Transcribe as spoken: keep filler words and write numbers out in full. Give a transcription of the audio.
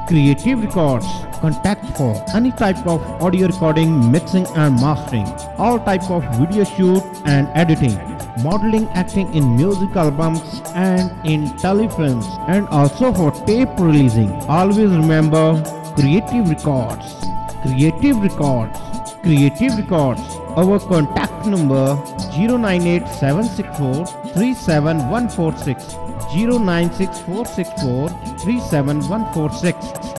Creative Records. Contact for any type of audio recording, mixing and mastering, all type of video shoot and editing, modeling, acting in music albums and in telefilms, and also for tape releasing. Always remember Creative Records. Creative Records. Creative Records. Our contact number zero nine eight seven six four three seven one four six, zero nine six four six four three seven one four six.